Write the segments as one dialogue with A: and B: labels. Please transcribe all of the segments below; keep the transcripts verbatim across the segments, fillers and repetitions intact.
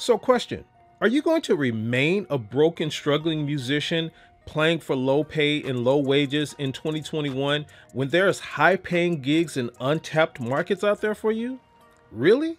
A: So question, are you going to remain a broken, struggling musician playing for low pay and low wages in twenty twenty-one when there's high paying gigs and untapped markets out there for you? Really?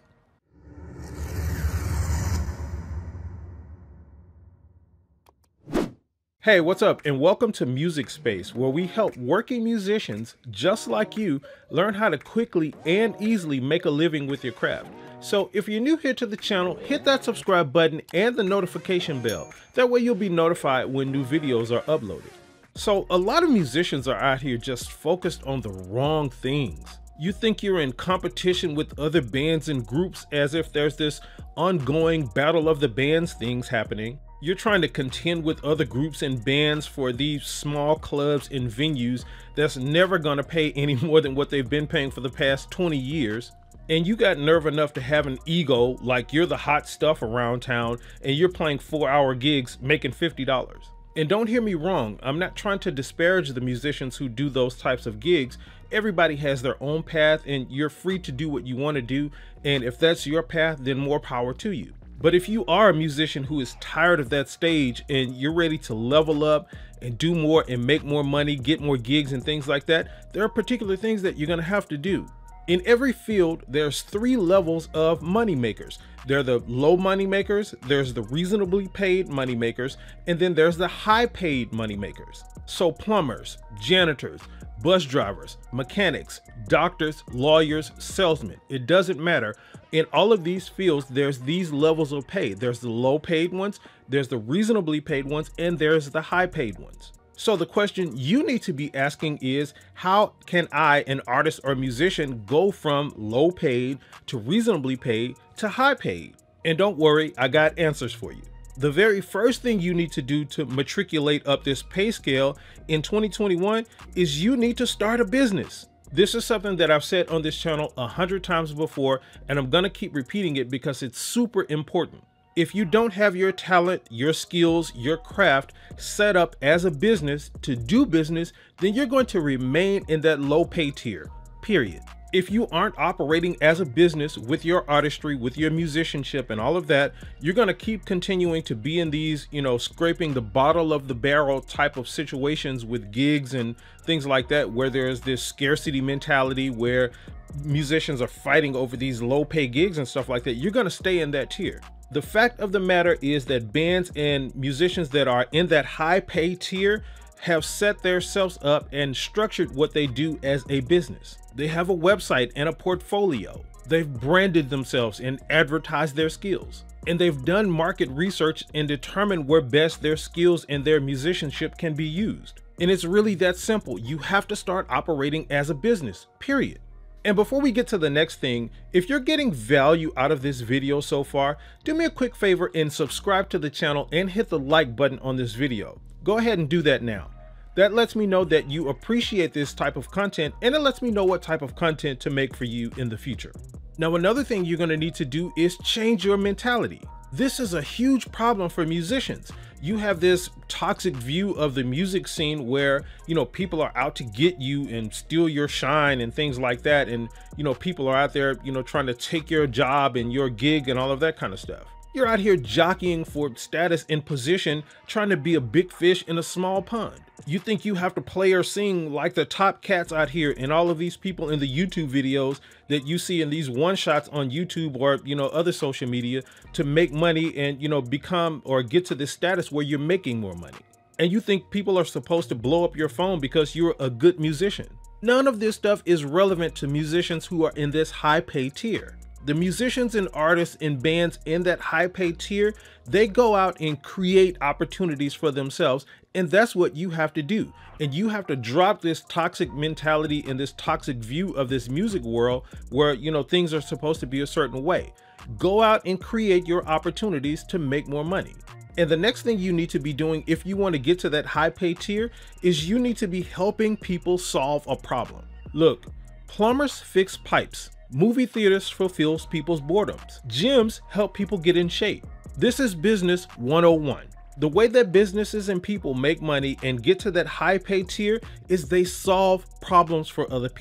A: Hey, what's up, and welcome to Music Space, where we help working musicians just like you learn how to quickly and easily make a living with your craft. So if you're new here to the channel, hit that subscribe button and the notification bell. That way you'll be notified when new videos are uploaded. So a lot of musicians are out here just focused on the wrong things. You think you're in competition with other bands and groups as if there's this ongoing battle of the bands things happening. You're trying to contend with other groups and bands for these small clubs and venues that's never gonna pay any more than what they've been paying for the past twenty years. And you got nerve enough to have an ego like you're the hot stuff around town and you're playing four hour gigs making fifty dollars. And don't hear me wrong, I'm not trying to disparage the musicians who do those types of gigs. Everybody has their own path and you're free to do what you want to do. And if that's your path, then more power to you. But if you are a musician who is tired of that stage and you're ready to level up and do more and make more money, get more gigs and things like that, there are particular things that you're going to have to do. In every field, there's three levels of money makers. There are the low money makers, there's the reasonably paid money makers, and then there's the high paid money makers. So plumbers, janitors, bus drivers, mechanics, doctors, lawyers, salesmen, it doesn't matter. In all of these fields, there's these levels of pay. There's the low paid ones, there's the reasonably paid ones, and there's the high paid ones. So the question you need to be asking is, how can I, an artist or musician, go from low paid to reasonably paid to high paid? And don't worry, I got answers for you. The very first thing you need to do to matriculate up this pay scale in twenty twenty-one is you need to start a business. This is something that I've said on this channel a hundred times before, and I'm gonna keep repeating it because it's super important. If you don't have your talent, your skills, your craft set up as a business to do business, then you're going to remain in that low pay tier, period. If you aren't operating as a business with your artistry, with your musicianship and all of that, you're going to keep continuing to be in these, you know, scraping the bottom of the barrel type of situations with gigs and things like that, where there's this scarcity mentality where musicians are fighting over these low pay gigs and stuff like that. You're going to stay in that tier. The fact of the matter is that bands and musicians that are in that high pay tier have set themselves up and structured what they do as a business. They have a website and a portfolio. They've branded themselves and advertised their skills. And they've done market research and determined where best their skills and their musicianship can be used. And it's really that simple. You have to start operating as a business, period. And before we get to the next thing, if you're getting value out of this video so far, do me a quick favor and subscribe to the channel and hit the like button on this video. Go ahead and do that now. That lets me know that you appreciate this type of content, and it lets me know what type of content to make for you in the future. Now, another thing you're going to need to do is change your mentality. This is a huge problem for musicians. You have this toxic view of the music scene where, you know, people are out to get you and steal your shine and things like that. And, you know, people are out there, you know, trying to take your job and your gig and all of that kind of stuff. You're out here jockeying for status and position, trying to be a big fish in a small pond. You think you have to play or sing like the top cats out here and all of these people in the YouTube videos that you see in these one shots on YouTube or, you know, other social media to make money and, you know, become or get to this status where you're making more money. And you think people are supposed to blow up your phone because you're a good musician. None of this stuff is relevant to musicians who are in this high pay tier. The musicians and artists and bands in that high pay tier, they go out and create opportunities for themselves. And that's what you have to do. And you have to drop this toxic mentality and this toxic view of this music world where, you know, things are supposed to be a certain way. Go out and create your opportunities to make more money. And the next thing you need to be doing if you want to get to that high pay tier is you need to be helping people solve a problem. Look, plumbers fix pipes. Movie theaters fulfills people's boredoms. Gyms help people get in shape. This is business one oh one. The way that businesses and people make money and get to that high pay tier is they solve problems for other people.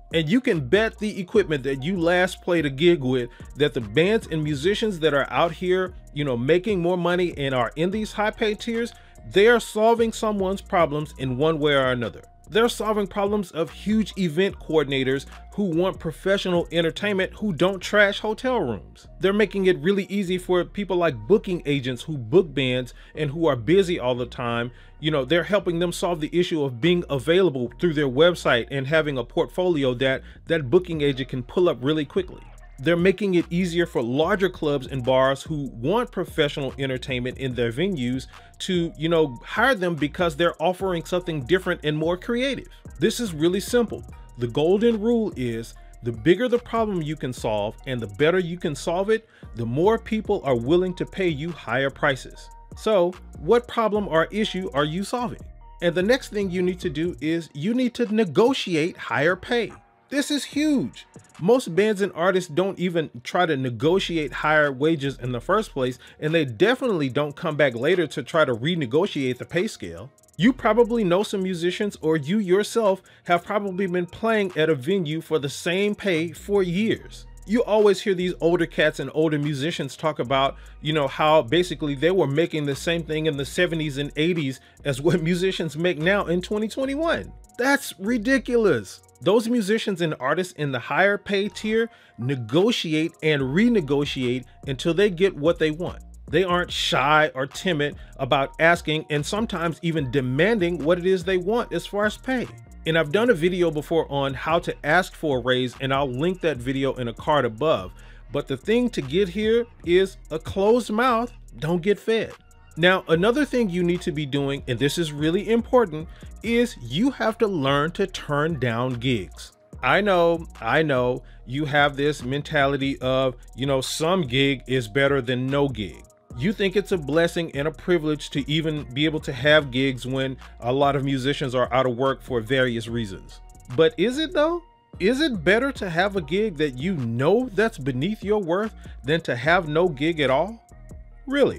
A: And you can bet the equipment that you last played a gig with that the bands and musicians that are out here, you know, making more money and are in these high pay tiers, they are solving someone's problems in one way or another. They're solving problems of huge event coordinators who want professional entertainment who don't trash hotel rooms. They're making it really easy for people like booking agents who book bands and who are busy all the time. You know, they're helping them solve the issue of being available through their website and having a portfolio that that booking agent can pull up really quickly. They're making it easier for larger clubs and bars who want professional entertainment in their venues to, you know, hire them because they're offering something different and more creative. This is really simple. The golden rule is the bigger the problem you can solve and the better you can solve it, the more people are willing to pay you higher prices. So, what problem or issue are you solving? And the next thing you need to do is you need to negotiate higher pay. This is huge. Most bands and artists don't even try to negotiate higher wages in the first place, and they definitely don't come back later to try to renegotiate the pay scale. You probably know some musicians, or you yourself have probably been playing at a venue for the same pay for years. You always hear these older cats and older musicians talk about, you know, how basically they were making the same thing in the seventies and eighties as what musicians make now in twenty twenty-one. That's ridiculous. Those musicians and artists in the higher pay tier negotiate and renegotiate until they get what they want. They aren't shy or timid about asking and sometimes even demanding what it is they want as far as pay. And I've done a video before on how to ask for a raise, and I'll link that video in a card above. But the thing to get here is a closed mouth don't get fed. Now, another thing you need to be doing, and this is really important, is you have to learn to turn down gigs. I know, I know you have this mentality of, you know, some gig is better than no gig. You think it's a blessing and a privilege to even be able to have gigs when a lot of musicians are out of work for various reasons. But is it though? Is it better to have a gig that you know that's beneath your worth than to have no gig at all? Really?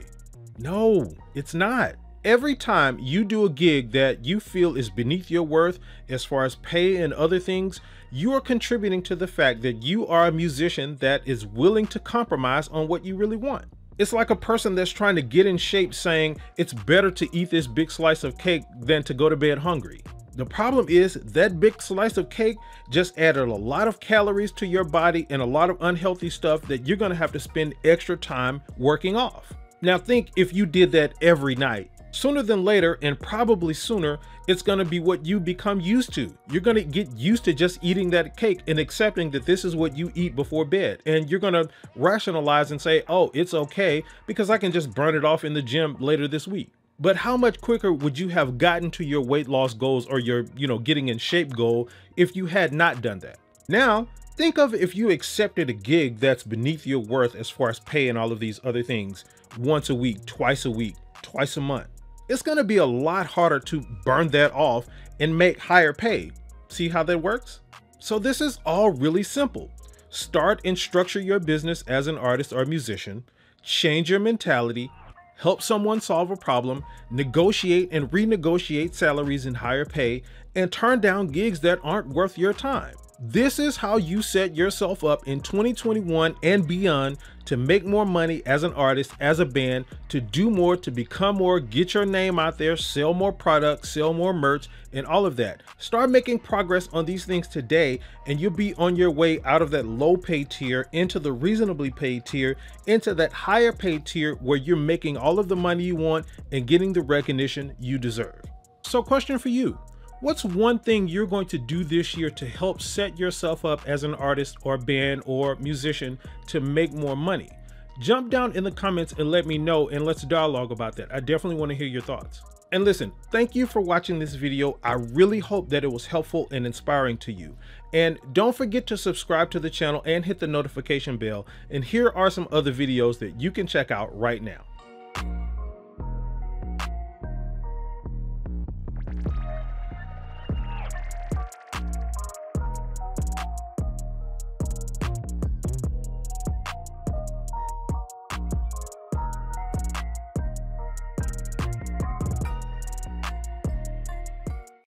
A: No, it's not. Every time you do a gig that you feel is beneath your worth as far as pay and other things, you are contributing to the fact that you are a musician that is willing to compromise on what you really want. It's like a person that's trying to get in shape saying it's better to eat this big slice of cake than to go to bed hungry. The problem is that big slice of cake just added a lot of calories to your body and a lot of unhealthy stuff that you're going to have to spend extra time working off. Now think if you did that every night. Sooner than later, and probably sooner, it's going to be what you become used to. You're going to get used to just eating that cake and accepting that this is what you eat before bed. And you're going to rationalize and say, oh, it's okay because I can just burn it off in the gym later this week. But how much quicker would you have gotten to your weight loss goals or your, you know, getting in shape goal if you had not done that? Now, think of if you accepted a gig that's beneath your worth as far as pay and all of these other things once a week, twice a week, twice a month. It's going to be a lot harder to burn that off and make higher pay. See how that works? So this is all really simple. Start and structure your business as an artist or musician, change your mentality, help someone solve a problem, negotiate and renegotiate salaries and higher pay, and turn down gigs that aren't worth your time. This is how you set yourself up in twenty twenty-one and beyond to make more money as an artist, as a band, to do more, to become more, get your name out there, sell more products, sell more merch, and all of that. Start making progress on these things today, and you'll be on your way out of that low pay tier into the reasonably paid tier, into that higher paid tier where you're making all of the money you want and getting the recognition you deserve. So question for you. What's one thing you're going to do this year to help set yourself up as an artist or band or musician to make more money? Jump down in the comments and let me know, and let's dialogue about that. I definitely want to hear your thoughts. And listen, thank you for watching this video. I really hope that it was helpful and inspiring to you. And don't forget to subscribe to the channel and hit the notification bell. And here are some other videos that you can check out right now.